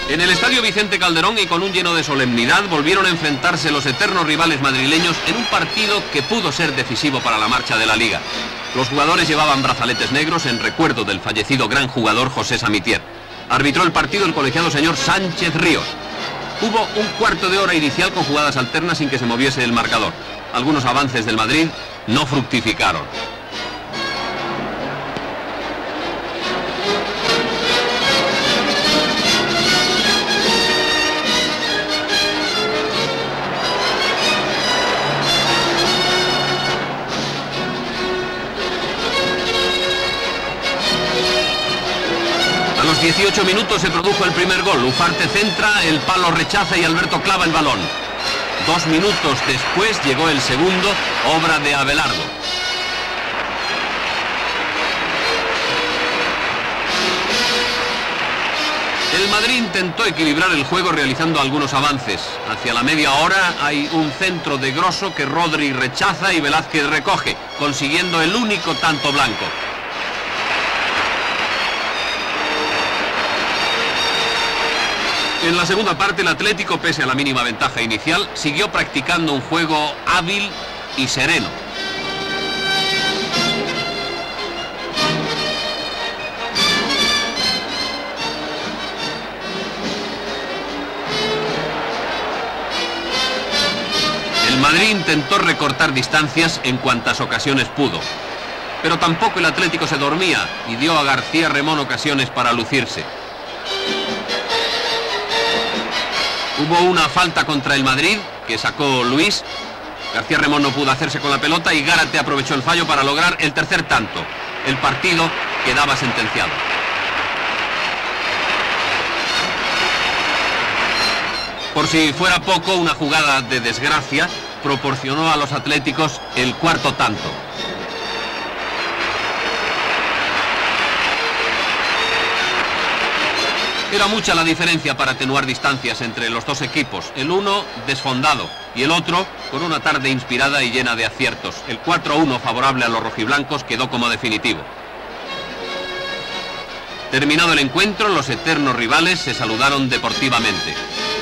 En el estadio Vicente Calderón y con un lleno de solemnidad volvieron a enfrentarse los eternos rivales madrileños en un partido que pudo ser decisivo para la marcha de la Liga. Los jugadores llevaban brazaletes negros en recuerdo del fallecido gran jugador José Samitier. Arbitró el partido el colegiado señor Sánchez Ríos. Hubo un cuarto de hora inicial con jugadas alternas sin que se moviese el marcador. Algunos avances del Madrid no fructificaron. A los 18 minutos se produjo el primer gol. Ufarte centra, el palo rechaza y Alberto clava el balón. 2 minutos después llegó el segundo, obra de Abelardo. El Madrid intentó equilibrar el juego realizando algunos avances. Hacia la media hora hay un centro de Grosso que Rodri rechaza y Velázquez recoge, consiguiendo el único tanto blanco. En la segunda parte el Atlético, pese a la mínima ventaja inicial, siguió practicando un juego hábil y sereno. El Madrid intentó recortar distancias en cuantas ocasiones pudo, pero tampoco el Atlético se dormía y dio a García Remón ocasiones para lucirse. Hubo una falta contra el Madrid que sacó Luis. García Remón no pudo hacerse con la pelota y Gárate aprovechó el fallo para lograr el tercer tanto. El partido quedaba sentenciado. Por si fuera poco, una jugada de desgracia proporcionó a los atléticos el cuarto tanto. Era mucha la diferencia para atenuar distancias entre los dos equipos, el uno desfondado y el otro con una tarde inspirada y llena de aciertos. El 4-1 favorable a los rojiblancos quedó como definitivo. Terminado el encuentro, los eternos rivales se saludaron deportivamente.